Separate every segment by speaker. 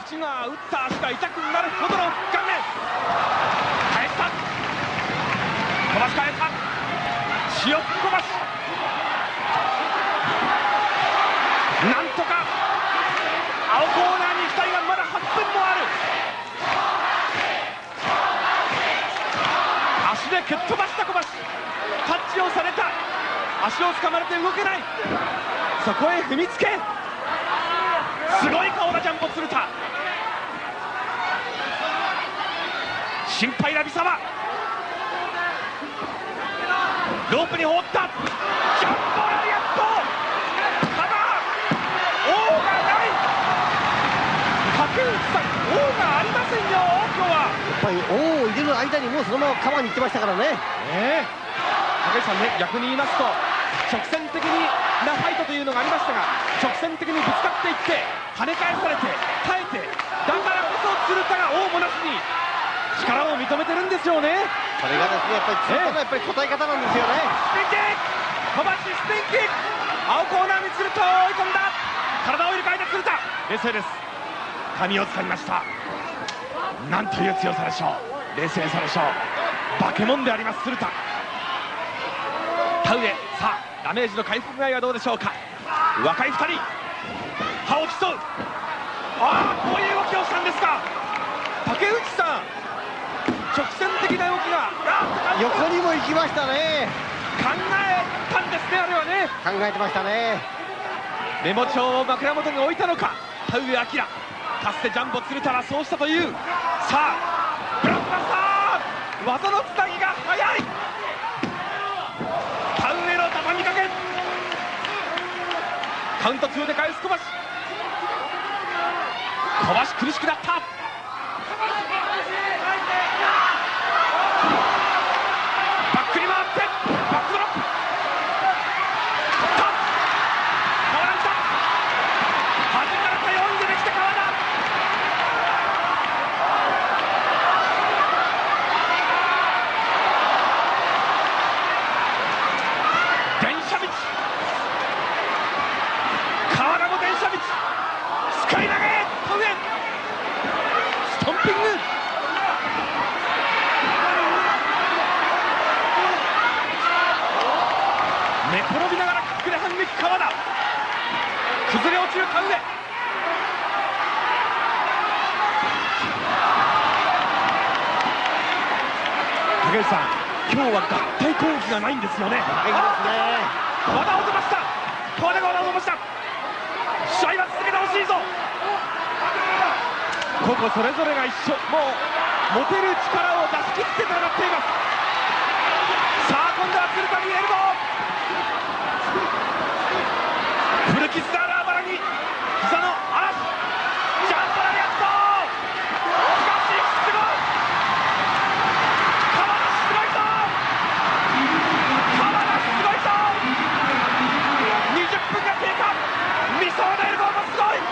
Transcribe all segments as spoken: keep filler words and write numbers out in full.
Speaker 1: 口が打った足が痛くなるほどの顔面。返した。小橋返した。塩小橋。なんとか青コーナーに行きたいがまだはっぷんもある。足で蹴っ飛ばした小橋。タッチをされた。足を掴まれて動けない。そこへ踏みつけ、すごい顔だジャンボ鶴田。心配な三沢。ロープに放った。ジャンボラリアット。ただ王がない。竹内さん、王がありませんよ今日は。
Speaker 2: やっぱり王を入れる間にもうそのままカバーに行ってましたからね。
Speaker 1: ええ、竹内さんね、逆に言いますと直線的なファイトというのがありましたが、直線的にぶつかっていって跳ね返されて耐えて、だからこそ鶴田が王もなしに力を認めてるんですよね。
Speaker 2: それがですね、やっぱり鶴田のやっぱり答え方なんですよね。
Speaker 1: スピンキック、小橋スピンキック、青コーナーに鶴田を追い込んだ。体を入れ替えた鶴田、冷静です。髪を掴みました。なんという強さでしょう、冷静さでしょう。化け物であります鶴田。田上、さあダメージの回復具合はどうでしょうか。若いふたり歯を競う。ああ、こういう動きをしたんですか。竹内さん、直線的な動きが
Speaker 2: 横にも行きましたね。
Speaker 1: 考えたんですね、あれはね。
Speaker 2: 考えてましたね。
Speaker 1: メモ帳を枕元に置いたのか田上彰。かつてジャンボ鶴田はそうしたという。さあブロックバスター、技のつなぎが速い。田上の畳みかけ、カウントツーで返す小橋。小橋苦しくなった。バックに回ってバックドロップ。川田来た。端からかよんでできた川田。電車道、川田も電車道、スカイ投げ、田上ストンピング。寝転びながらキックで反撃川田。崩れ落ちる田上。竹内さん、今日は合体攻撃がないんですよね。
Speaker 2: ないですね。
Speaker 1: 和田を飛ばした。川田が和田を飛ばした。試合は続けてほしいぞ。個々それぞれが一緒、もう持てる力を出し切って戦っています。さあ今度は鶴田にエルボー。古傷のあるあばらに膝の嵐。ジャンプラリアット。しかしすごい。川田すごいぞ。川田すごいぞ。にじゅっぷんが経過。三沢のエルボーもすごい。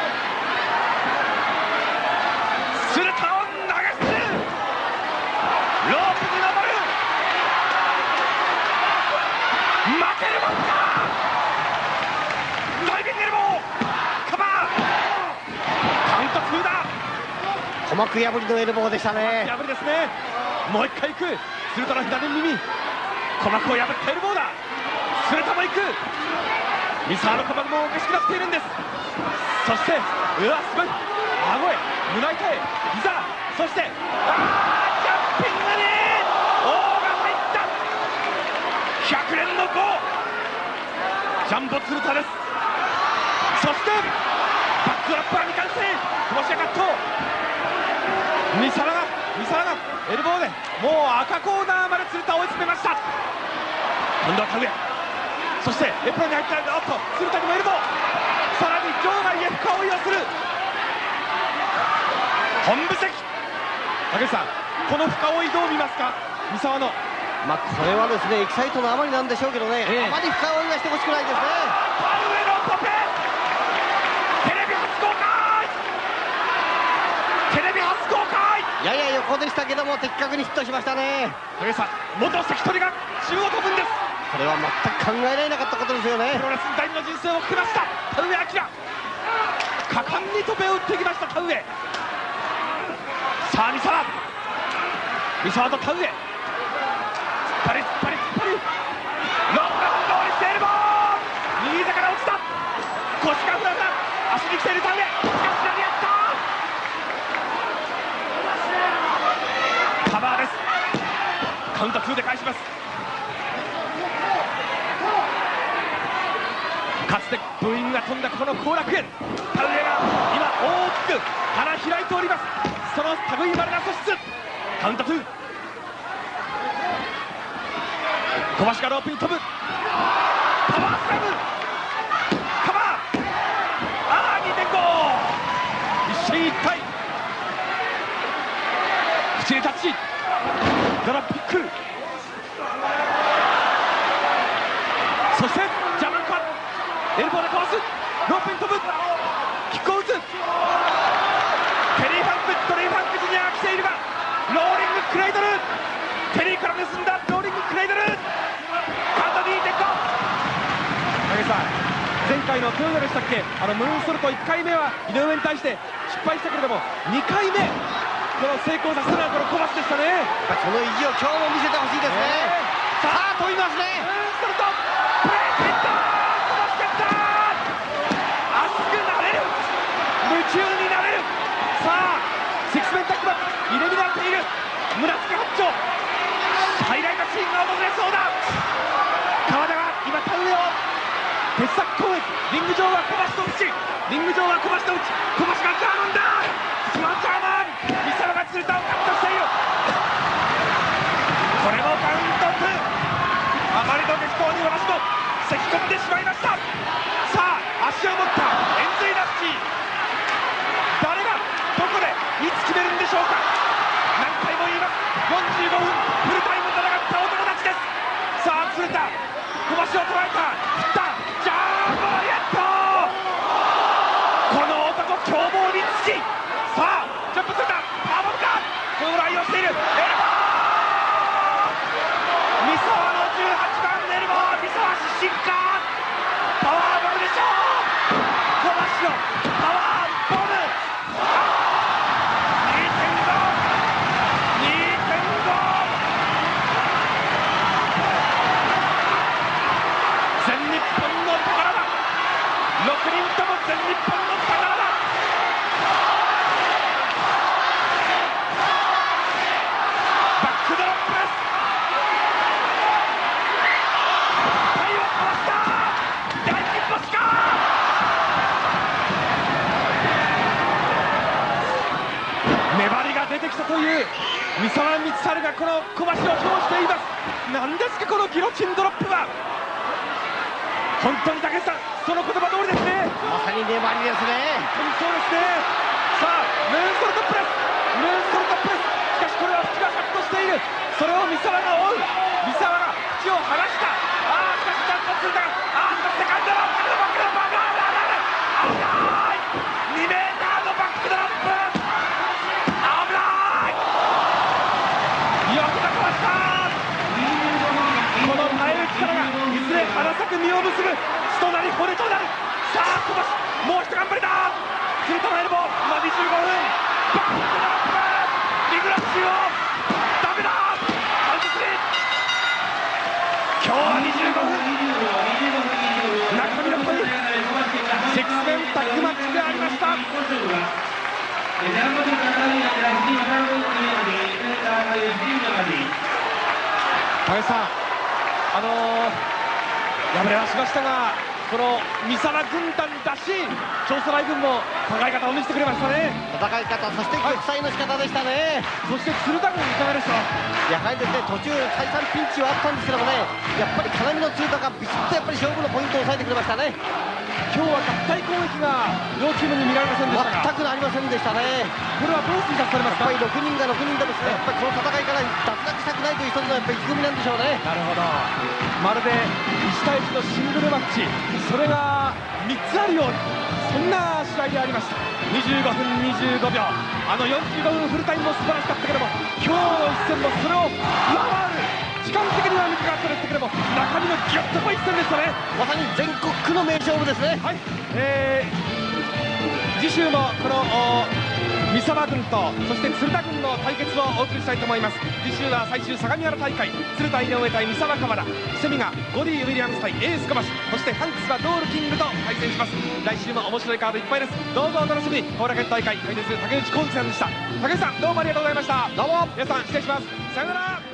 Speaker 1: 鶴田を投げ捨てる。ロープに登る。負けるもんか。ダイビングエルボーカバー。カウントツーだ。
Speaker 2: 鼓膜破りのエルボーでしたね。
Speaker 1: 破りですね。もう一回行く。鶴田の左耳、鼓膜を破ったエルボーだ。鶴田も行く。三沢の鼓膜もおかしくなっているんです。そしてうわすごい、顎へ胸板へ膝、そしてあージャンピングに王が入った。ひゃくねんのゴージャンボ鶴田です。そしてバックアッパーに完成。小橋がカット。三沢が三沢がエルボーでもう赤コーナーまで鶴田を追い詰めました。今度は田上、そしてエプロンに入ったおっと鶴田にもエルボー、さらに場外へ深追いをする。本部席、竹内さん、この深追いどう見ますか。三沢の
Speaker 2: まあこれはですねエキサイトのあまりなんでしょうけどね、
Speaker 1: ええ、
Speaker 2: あまり深追いはしてほしくないですね。
Speaker 1: 田上のポペテレビ初公開。テレビ初公開。
Speaker 2: やや横でしたけども的確にヒットしましたね。
Speaker 1: 竹内さん、元関取が中を飛ぶんです。
Speaker 2: これは全く考えられなかったことですよね。
Speaker 1: プロレス第二の人生をかけました田上彰。 果敢にトペを打ってきました田上。さあ三沢、三沢と田上、パリパリパリ、ロックローリスエルボー、右膝から落ちた、腰が振られた、足に来ている田上、しかし何やった、カバーです。カウントツーで返します。かつてブーイングが飛んだこの後楽園、田上が今大きく花開いております。その類まれな素質、カウントツー、小橋がロープに飛ぶ、パワースラム、カバー、ああにてんご、一進一退、口にタッチ、ドラップキック、そしてジャマンカ、エルボーでかわす、ロープに飛ぶ、キックを打つ、ケリー・ファンク、トリー・ファンクジュニアが来ているが、ローリングクレイドル、ケリーから盗んだローリングクレイドル、あと にてんご。 影さん、前回の豊田でしたっけ、あのムーンソルトいっかいめは井上に対して失敗したけれども、にかいめこの成功させたのはこの小橋でしたね。
Speaker 2: その意地を今日も見せてほしいですね。さあ飛びますね。
Speaker 1: ムーンソルトプレーヒット、小橋蹴った、熱くなれる、夢中になれる。さあシックスメンタックバック入れになっている村月八丁、ハイライトシーンが訪れそうだ。川田が今田植えを鉄柵攻撃、リング上は小橋と内、リング上は小橋と内、小橋がジャーマンだ、シワジャーマン、三沢が釣れたをカットしている、これもカウントツー、あまりの激闘に私も咳き込んでしまいました。さあ足を持った円髄ラッシー、誰がどこでいつ決めるんでしょうか。何回も言います、よんじゅうごふんフルタイム戦ったお友達です。さあ釣れた、小橋を捉えた、振った、ジャーボーヤット、この男凶暴につき、さあジャンプするんだ、パーボールか、将来をしているエルボー、三沢のじゅうはちばんエルボー、三沢失神か、パワーボムでしょう、小橋のパワーボム、にてんご、にてんご、全日本の宝だ、ろくにんとも全日本の宝だ。バックドロップです。体をかわした、大金星か、粘りが出てきたという三沢光晴がこの小橋を評しています。何ですかこのギロチンドロップは。本当に武井さん、その言葉通りですね。
Speaker 2: まさに粘りですね。
Speaker 1: 本当にそうですね。さあムーンソルトプレス、ムーンソルトプレス、しかしこれは口がカットしている、それを三沢が追う、三沢が口を離した、ああしかしちゃんとするんだが、ああしかしセカンドロックのバックドロップ、危ない、にメーターのバックドロップ、危ない、よくかわした、この耐える力がいずれ花咲く実を結ぶ血となり骨となる。さあ小橋もう一頑張りだ、釣れたのエルボー、今にじゅうごふん、バックドロップ、リグラッシュをダメだ、カウントスリー、今日はにじゅうごふん、中身の濃いシックスメンタッグマッチでありました。高橋さん、あのー、敗れはしましたが、この三沢軍団らしい長宗来軍も戦い方を見せてくれましたね。
Speaker 2: 戦い方、そして玉砕の仕方でしたね。
Speaker 1: そして鶴田軍いかがでした。
Speaker 2: やはりですね、途中再三ピンチはあったんですけどもね、やっぱり要の鶴田がビシッとやっぱり勝負のポイントを抑えてくれましたね。
Speaker 1: 今日は合体攻撃が両チームに見られませんでしたが、
Speaker 2: 全くありませんでしたね。
Speaker 1: これはどう推察されますか。
Speaker 2: やっぱりろくにんがろくにんでですね、やっぱりこの戦いから脱落したくないという一つのやっぱり意気込みなんでしょうね。
Speaker 1: なるほど、まるでいちたいいちのシングルマッチ、それがみっつあるように、そんな試合でありました。にじゅうごふんにじゅうごびょう、あのよんじゅうごふんフルタイムも素晴らしかったけども、今日の一戦もそれを上回る、時間的には短かったですけれども、中身のギュッとこい一戦でしたね。
Speaker 2: まさに全国区の名勝負ですね。
Speaker 1: はい、えー、実次週もこの三沢軍とそして鶴田軍の対決をお送りしたいと思います。次週は最終相模原大会、鶴田井上対三沢河原、セミがゴディ・ウィリアムス対エース小橋、そしてハンクスはドールキングと対戦します。来週も面白いカードいっぱいです。どうぞお楽しみに。後楽園大会解説竹内浩二さんでした。竹内さんどうもありがとうございました。
Speaker 2: どうも
Speaker 1: 皆さん失礼します。さよなら。